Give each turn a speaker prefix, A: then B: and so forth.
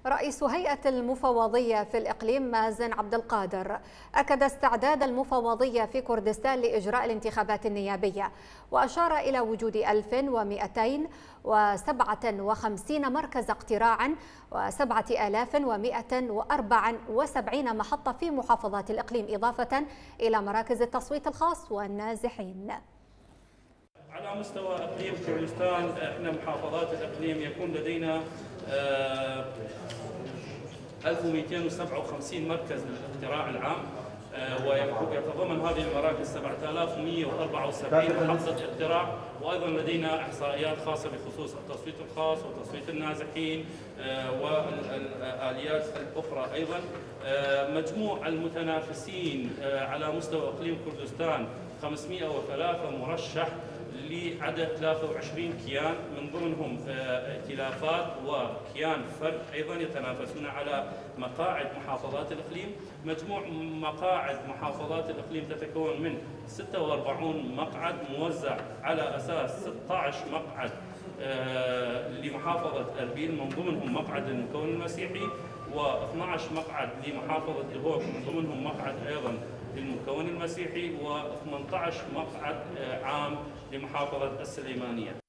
A: رئيس هيئة المفوضية في الإقليم مازن عبد القادر أكد استعداد المفوضية في كردستان لإجراء الانتخابات النيابية، وأشار إلى وجود 1257 مركز اقتراع و7174 محطة في محافظات الإقليم، إضافة إلى مراكز التصويت الخاص والنازحين.
B: على مستوى اقليم كردستان، احنا محافظات الاقليم يكون لدينا 1257 مركز للاقتراع العام، ويتضمن هذه المراكز 7174 محطة اقتراع، وايضا لدينا احصائيات خاصة بخصوص التصويت الخاص وتصويت النازحين والآليات الأخرى. أيضا مجموع المتنافسين على مستوى اقليم كردستان 503 مرشح لعدد 23 كيان، من ضمنهم ائتلافات وكيان فرد أيضا يتنافسون على مقاعد محافظات الإقليم. مجموع مقاعد محافظات الإقليم تتكون من 46 مقعد موزع على أساس 16 مقعد لمحافظة أربيل، من ضمنهم مقعد للمكون المسيحي، و12 مقعد لمحافظة الهوك، من ضمنهم مقعد أيضا للمكون المسيحي، و18 مقعد عام لمحافظة السليمانية.